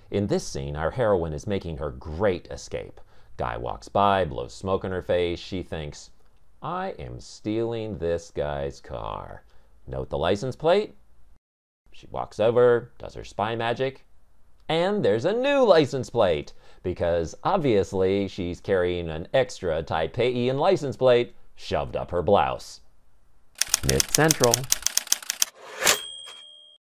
In this scene, our heroine is making her great escape. Guy walks by, blows smoke in her face. She thinks, I am stealing this guy's car. Note the license plate. She walks over, does her spy magic, and there's a new license plate, because obviously she's carrying an extra Taipeian license plate shoved up her blouse. Myth Central.